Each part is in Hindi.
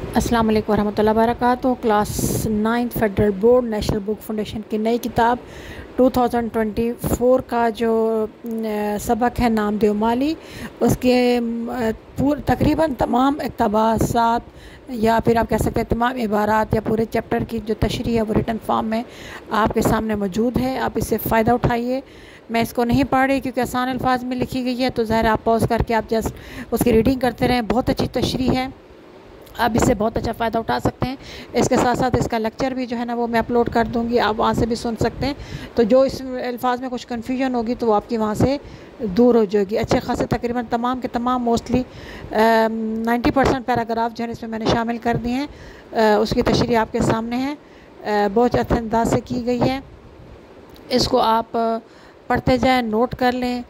अस्सलाम वालेकुम वरहमतुल्लाहि वबरकातुहू। Class 9 federal board national book foundation की नई किताब 2024 का जो सबक है नाम देव माली, उसके तकरीबन तमाम इक़्तिबासात या फिर आप कह सकते हैं तमाम इबारात या पूरे चैप्टर की जो तशरीह है वो रिटन फॉर्म में आपके सामने मौजूद है। आप इससे फ़ायदा उठाइए। मैं इसको नहीं पढ़ रही क्योंकि आसान अल्फाज में लिखी गई है, तो ज़ाहिर आप पॉज करके आप जस्ट उसकी रीडिंग करते रहें। बहुत अच्छी तशरीह है, आप इससे बहुत अच्छा फ़ायदा उठा सकते हैं। इसके साथ साथ इसका लेक्चर भी जो है ना वो मैं अपलोड कर दूँगी, आप वहाँ से भी सुन सकते हैं। तो जो इस अल्फाज में कुछ कन्फ्यूजन होगी तो वो आपकी वहाँ से दूर हो जाएगी। अच्छे खासे तकरीबन तमाम के तमाम मोस्टली 90% पैराग्राफ जो है इसमें मैंने शामिल कर दिए हैं। उसकी तशरीह आपके सामने है, बहुत अच्छे अंदाज से की गई है। इसको आप पढ़ते जाएँ, नोट कर लें,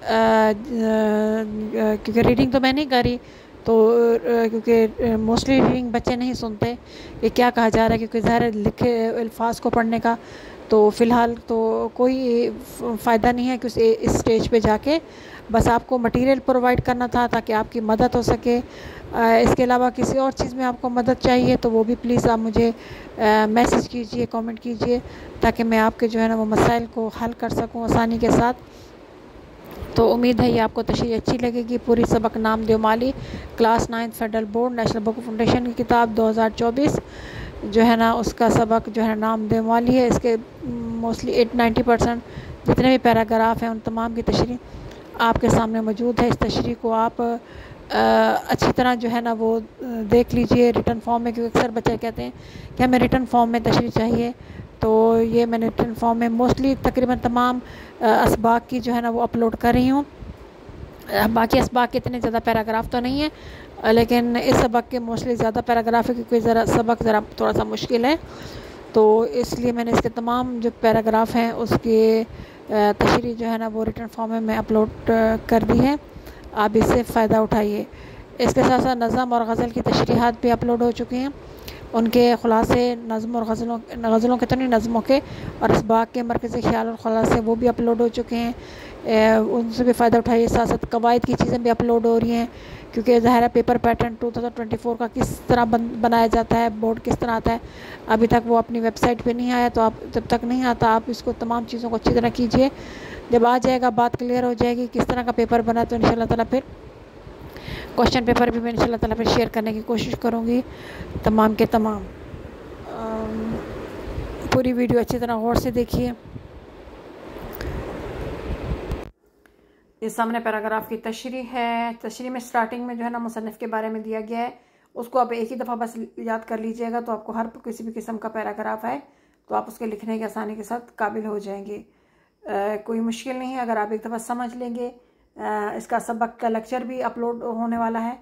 क्योंकि रीडिंग तो मैं नहीं करी, तो क्योंकि मोस्टली रीडिंग बच्चे नहीं सुनते कि क्या कहा जा रहा है, क्योंकि ज़ाहिर लिखे अल्फाज को पढ़ने का तो फ़िलहाल तो कोई फ़ायदा नहीं है कि इस स्टेज पे जाके बस आपको मटेरियल प्रोवाइड करना था ताकि आपकी मदद हो सके। इसके अलावा किसी और चीज़ में आपको मदद चाहिए तो वो भी प्लीज़ आप मुझे मैसेज कीजिए, कमेंट कीजिए, ताकि मैं आपके जो है ना वो मसाइल को हल कर सकूँ आसानी के साथ। तो उम्मीद है ये आपको तशरीह अच्छी लगेगी। पूरी सबक नाम देव माली class 9 federal board national book foundation की किताब 2024 जो है ना उसका सबक जो है नाम देव माली है। इसके मोस्टली 80-90% जितने भी पैराग्राफ हैं उन तमाम की तशरीह आपके सामने मौजूद है। इस तशरीह को आप अच्छी तरह जो है ना वो देख लीजिए रिटन फॉर्म में, क्योंकि अक्सर बच्चे कहते हैं कि हमें रिटन फॉर्म में तशरीह चाहिए, तो ये मैंने रिटन फॉर्म में मोस्टली तकरीबन तमाम असबाक की जो है ना वो अपलोड कर रही हूँ। बाकी असबाक के इतने ज़्यादा पैराग्राफ तो नहीं है, लेकिन इस सबक के मोस्टली ज़्यादा पैराग्राफ है क्योंकि सबक ज़रा थोड़ा सा मुश्किल है, तो इसलिए मैंने इसके तमाम जो पैराग्राफ हैं उसके तशरीह जो है ना वो रिटन फॉर्म में मैं अपलोड कर दी है। आप इससे फ़ायदा उठाइए। इसके साथ साथ नज़म और गज़ल की तशरीहात भी अपलोड हो चुकी हैं, उनके ख़ुलासे नज़म और गज़लों के तो नहीं, नज़मों के और असबाक के मरकज़ी ख़्याल और ख़ुलासे वो भी अपलोड हो चुके हैं। उनसे भी फ़ायदा उठाइए। साथ साथ कवायद की चीज़ें भी अपलोड हो रही हैं, क्योंकि ज़ाहिर है पेपर पैटर्न 2024 का किस तरह बनाया जाता है, बोर्ड किस तरह आता है, अभी तक वो अपनी वेबसाइट पे नहीं आया। तो आप जब तक नहीं आता आप इसको तमाम चीज़ों को अच्छी तरह कीजिए। जब आ जाएगा, बात क्लियर हो जाएगी किस तरह का पेपर बना, तो इंशाअल्लाह ताला फिर क्वेश्चन पेपर भी मैं इंशाअल्लाह ताला फिर शेयर करने की कोशिश करूँगी तमाम के तमाम। पूरी वीडियो अच्छी तरह गौर से देखिए। ये सामने पैराग्राफ की तशरीह है। तशरीह में स्टार्टिंग में जो है ना मुसन्निफ़ के बारे में दिया गया है, उसको आप एक ही दफ़ा बस याद कर लीजिएगा, तो आपको हर किसी भी किस्म का पैराग्राफ है तो आप उसके लिखने के आसानी के साथ काबिल हो जाएंगे। कोई मुश्किल नहीं है अगर आप एक दफ़ा समझ लेंगे। इसका सबक का लेक्चर भी अपलोड होने वाला है,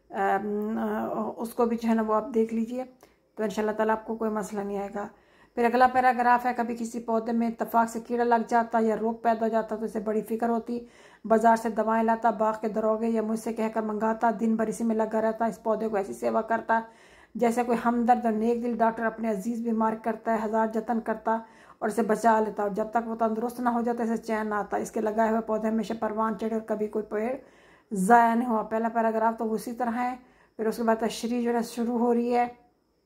उसको भी जो है ना वो आप देख लीजिए, तो इंशाल्लाह ताला आपको कोई मसला नहीं आएगा। फिर अगला पैराग्राफ है, कभी किसी पौधे में इत्तफाक से कीड़ा लग जाता या रोग पैदा हो जाता तो इसे बड़ी फिक्र होती, बाजार से दवाएं लाता, बाग के दरोगे या मुझसे कहकर मंगाता, दिन भर इसी में लगा रहता, इस पौधे को ऐसी सेवा करता जैसे कोई हमदर्द और नेक दिल डॉक्टर अपने अजीज बीमार करता है, हजार जतन करता और इसे बचा लेता, और जब तक वो तंदुरुस्त ना हो जाता इसे चैन ना आता। इसके लगाए हुए पौधे हमेशा परवान चढ़े और कभी कोई पेड़ ज़ाया नहीं हुआ। पहला पैराग्राफ तो उसी तरह है। फिर उसके बाद तशरीह जो है शुरू हो रही है,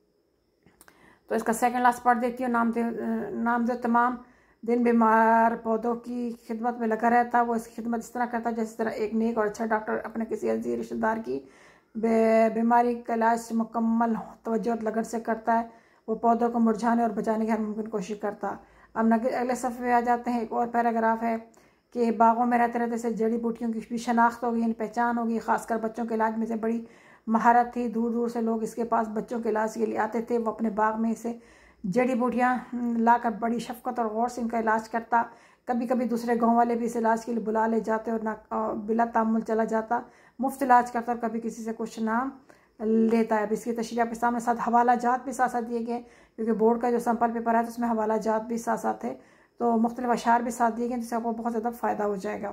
तो इसका सेकंड लास्ट पढ़ देती हूँ। नाम दे तमाम दिन बीमार पौधों की खिदमत में लगा रहता, वो इसकी खिदमत इस तरह करता जिस तरह एक नेक और अच्छा डॉक्टर अपने किसी अजीज रिश्तेदार की बीमारी का इलाज मुकम्मल तवज्जो और लगन से करता है। वो पौधों को मुरझाने और बचाने की हर मुमकिन कोशिश करता। अब अगले सफ़े में आ जाते हैं। एक और पैराग्राफ है कि बागों में रहते रहते से जड़ी बूटियों की भी शनाख्त होगी, यानी पहचान होगी, ख़ासकर बच्चों के इलाज में से बड़ी महारत थी। दूर दूर से लोग इसके पास बच्चों के इलाज के लिए आते थे। वो अपने बाग में से जड़ी बूटियाँ लाकर बड़ी शफकत और गौर से इनका इलाज करता। कभी कभी दूसरे गांव वाले भी इस इलाज के लिए बुला ले जाते और ना बिला तामुल चला जाता, मुफ्त इलाज करता और कभी किसी से कुछ नाम लेता है। अब इसकी तशरीह के सामने साथ हवाला जात भी साथ साथ दिए गए, क्योंकि बोर्ड का जो सैम्पल पेपर है तो उसमें हवाला जात भी साथ साथ है, तो मुख्तलिफ अशार भी साथ दिए गए, जिससे आपको बहुत ज़्यादा फ़ायदा हो जाएगा।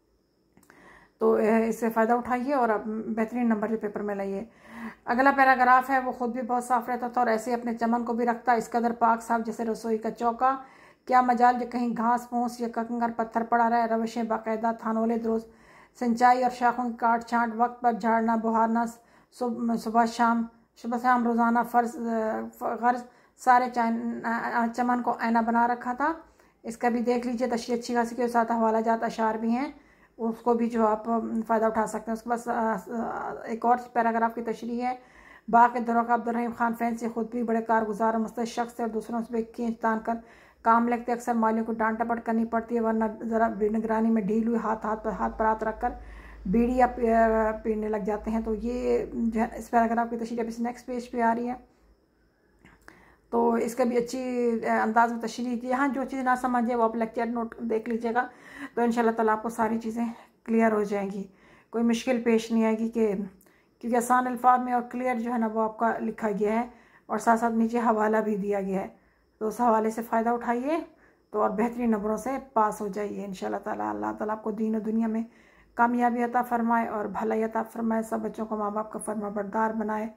तो इससे फ़ायदा उठाइए और आप बेहतरीन नंबर जो पेपर में लाइए। अगला पैराग्राफ है, वो ख़ुद भी बहुत साफ़ रहता था और ऐसे अपने चमन को भी रखता, इस कदर पाक साफ जैसे रसोई का चौका। क्या मजाल जो कहीं घास फूस या कंकर पत्थर पड़ा रहे। रवशें बाकायदा, थानोले दुरुस्त, सिंचाई और शाखों की काट छाँट, वक्त पर झाड़ना बुहारना, सुबह शाम सुबह से हम रोज़ाना फ़र्ज सारे चमन को आईना बना रखा था। इसका भी देख लीजिए, तशरीह अच्छी खासी के साथ हवाला जात अशार भी हैं, उसको भी जो आप फ़ायदा उठा सकते हैं। उसके बाद एक और पैराग्राफ की तशरीह है। बाक़ी दरोगा अब्दुर्रहीम खान फैंसी खुद भी बड़े कारगुजार और मुस्तैद शख्स थे और दूसरों से खींच तान कर काम लगते। अक्सर मालियों को डांट टपट करनी पड़ती है, वरना ज़रा निगरानी में ढील हुई हाथ पर हाथ रख कर बीड़ी या पीने लग जाते हैं। तो ये जो है इस पैराग्राफ की तशरीह अभी नेक्स्ट पेज पे आ रही है। तो इसका भी अच्छी अंदाज में तशरीह, यहाँ जो चीज़ ना समझे वो आप लेक्चर नोट देख लीजिएगा, तो इंशाल्लाह ताला आपको सारी चीज़ें क्लियर हो जाएंगी, कोई मुश्किल पेश नहीं आएगी। क्योंकि आसान अल्फाज में और क्लियर जो है ना वो आपका लिखा गया है, और साथ साथ नीचे हवाला भी दिया गया है। तो उस हवाले से फ़ायदा उठाइए तो और बेहतरीन नंबरों से पास हो जाइए इंशाल्लाह ताला। अल्लाह ताला आपको दीन और दुनिया में कामयाबी अता फ़रमाए और भलाई अता फ़रमाए। सब बच्चों को माँ बाप का फरमाबरदार बनाए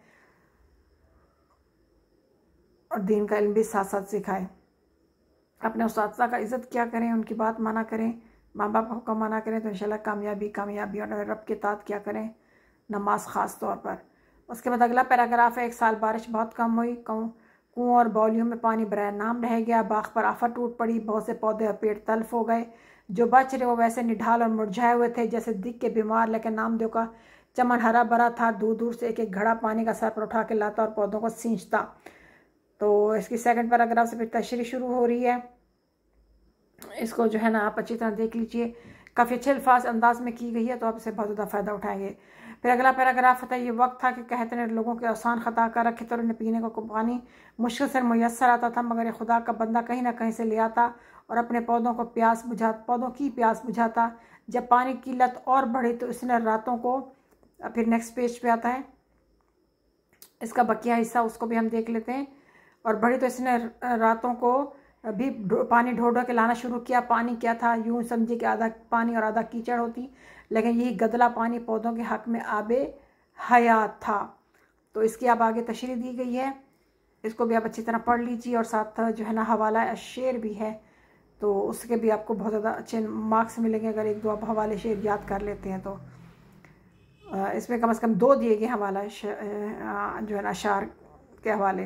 और दीन का इल्म भी साथ साथ सिखाए। अपने उस्ताद का इज़्ज़त क्या करें, उनकी बात माना करें, माँ बाप का हुक्म माना करें, तो इंशाल्लाह कामयाबी। और रब के तात क्या करें, नमाज ख़ास तौर पर। उसके बाद अगला पैराग्राफ है। एक साल बारिश बहुत कम हुई, कुओं और बाउलियों में पानी बराए नाम रह गया, बाग पर आफत टूट पड़ी, बहुत से पौधे और पेड़ तल्फ हो गए। जो बच रहे वो वैसे निढाल और मुरझाए हुए थे जैसे दिख के बीमार, लेकिन नामदेव का चमन हरा भरा था। दूर दूर से एक एक घड़ा पानी का सर पर उठा के लाता और पौधों को सींचता। तो इसकी सेकंड पैराग्राफ से फिर तशरीह शुरू हो रही है। इसको जो है ना आप अच्छी तरह देख लीजिए, काफ़ी अच्छे अल्फाज अंदाज में की गई है, तो आप इससे बहुत ज़्यादा फ़ायदा उठाएंगे। फिर अगला पैराग्राफ होता है, ये वक्त था कि कहते हैं लोगों के आसान ख़ता कर रखे तो उन्हें पीने को पानी मुश्किल से मुयस्सर आता था, मगर ये खुदा का बंदा कहीं ना कहीं से ले आता और अपने पौधों की प्यास बुझाता। जब पानी की किल्लत और बढ़ी तो इसने रातों को, फिर नेक्स्ट पेज पे आता है इसका बकिया हिस्सा, उसको भी हम देख लेते हैं। और बढ़ी तो इसने रातों को भी पानी ढो ढो के लाना शुरू किया। पानी क्या था, यूं समझिए कि आधा पानी और आधा कीचड़ होती, लेकिन यही गदला पानी पौधों के हक में आबे हयात था। तो इसकी अब आगे तशरीह दी गई है, इसको भी आप अच्छी तरह पढ़ लीजिए। और साथ जो है ना हवाला शेर भी है, तो उसके भी आपको बहुत ज़्यादा अच्छे मार्क्स मिलेंगे अगर एक दो आप हवाले शेर याद कर लेते हैं। तो इसमें कम से कम 2 दिए गए हवाला जो है ना अशार के हवाले।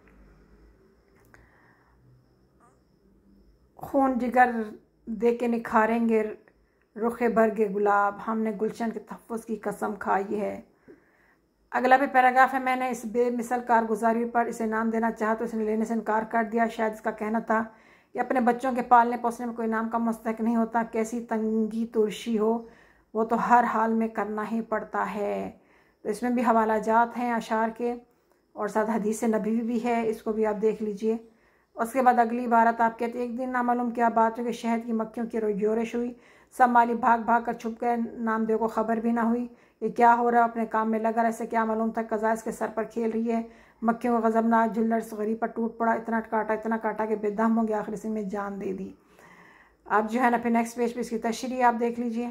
खून जिगर दे के निखारेंगे रुखे बरगे गुलाब, हमने गुलशन के तहफ़्फ़ुज़ की कसम खाई है। अगला भी पैराग्राफ है। मैंने इस बेमिसल कारगुजारी पर इसे नाम देना चाहा तो इसने लेने से इनकार कर दिया। शायद इसका कहना था कि अपने बच्चों के पालने पोसने में कोई नाम का मुस्तहक नहीं होता, कैसी तंगी तुर्शी हो वो तो हर हाल में करना ही पड़ता है। तो इसमें भी हवाला जात हैं अशार के, और साथ हदीस नबी भी है, इसको भी आप देख लीजिए। उसके बाद अगली इबारत आप कहते हैं, एक दिन नामालूम क्या बात हो कि शहद की मक्खियों की जोरिश हुई, सब माली भाग भाग कर छुप गए, नामदेव को खबर भी ना हुई ये क्या हो रहा है, अपने काम में लगा रहा, ऐसे क्या मालूम था कज़ा इसके सर पर खेल रही है। मक्खियों का गज़बनाक झुल्लड़ गरीब पर टूट पड़ा, इतना काटा कि बेदम हो गया, आखिर इसी में जान दे दी। अब जो है ना फिर नेक्स्ट पेज पे इसकी तशरीह आप देख लीजिए।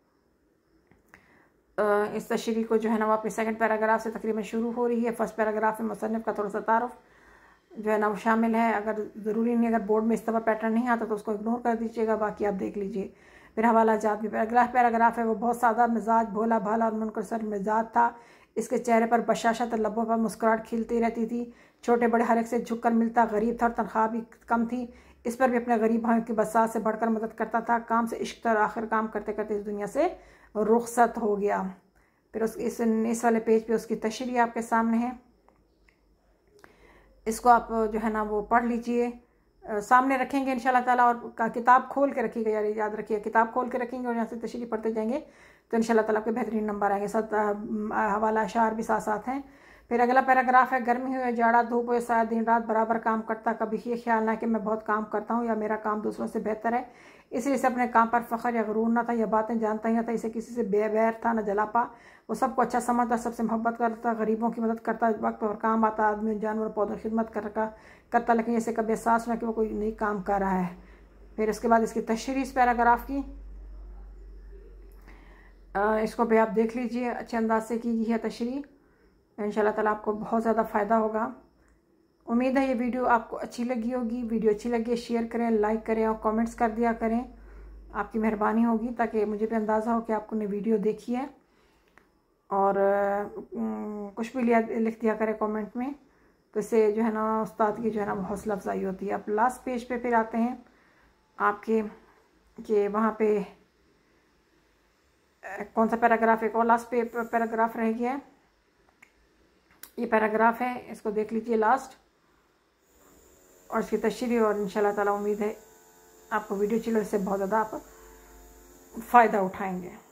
इस तशरीह को जो है ना वो आपके सेकंड पैराग्राफ से तकरीबन शुरू हो रही है। फर्स्ट पैराग्राफ में मुसन्निफ़ का थोड़ा सा तारुफ जो है ना वो शामिल है। अगर ज़रूरी नहीं, अगर बोर्ड में इस तरह पैटर्न नहीं आता तो उसको इग्नोर कर दीजिएगा, बाकी आप देख लीजिए। फिर हवाला जात भी पैराग्राफ है, वो बहुत सादा मिजाज, भोला भाला और मुनकसर मिजाज था। इसके चेहरे पर बशाशत और लबों पर मुस्कुराहट खिलती रहती थी। छोटे बड़े हर एक से झुककर मिलता, गरीब था और तनख्वाह भी कम थी। इस पर भी अपने गरीब भाइयों की बसात से बढ़कर मदद करता था। काम से इश्क था और आखिर काम करते करते इस दुनिया से रुखसत हो गया। फिर इस वाले पेज पे उसकी तशरीह आपके सामने है, इसको आप जो है ना वो पढ़ लीजिए, सामने रखेंगे इंशाल्लाह ताला, और किताब खोल के रखिएगा, याद रखिए किताब खोल के रखेंगे और यहाँ से तशरीह पढ़ते जाएंगे तो इंशाल्लाह ताला आपके बेहतरीन नंबर आएंगे। साथ हवाला अशार भी साथ साथ हैं। फिर अगला पैराग्राफ है, गर्मी हो या जाड़ा, धूप हो या साया, दिन रात बराबर काम करता, कभी ये ख्याल ना कि मैं बहुत काम करता हूँ या मेरा काम दूसरों से बेहतर है, इसलिए इसे अपने काम पर फ़ख्र या गुरूर ना था, यह बातें जानता ही ना था, इसे किसी से बेवैर था न जलापा। वो सबको अच्छा समझता, सबसे मोहब्बत करता, गरीबों की मदद करता, वक्त और काम आता, आदमी जानवर पौधों की खिदमत करता, लेकिन जैसे कभी एहसास ना कि वो कोई नई काम कर रहा है। फिर इसके बाद इसकी तशरीह इस पैराग्राफ की, इसको भी आप देख लीजिए, अच्छे अंदाज से की गई है तशरीह। इंशाल्लाह ताला आपको बहुत ज़्यादा फ़ायदा होगा। उम्मीद है ये वीडियो आपको अच्छी लगी होगी। वीडियो अच्छी लगी है शेयर करें, लाइक करें और कमेंट्स कर दिया करें, आपकी मेहरबानी होगी, ताकि मुझे भी अंदाज़ा हो कि आपको ने वीडियो देखी है। और कुछ भी लिख दिया करें कमेंट में, तो इससे जो है ना उस्ताद की जो है ना हौसला अफजाई होती है। अब लास्ट पेज पे फिर आते हैं आपके कि वहाँ पे कौन सा पैराग्राफ, एक और लास्ट पैराग्राफ रह गया है। ये पैराग्राफ है, इसको देख लीजिए लास्ट और इसकी तशरीह, और इंशाल्लाह ताला उम्मीद है आपको वीडियो अच्छी लगे, इससे बहुत ज़्यादा आप फ़ायदा उठाएंगे।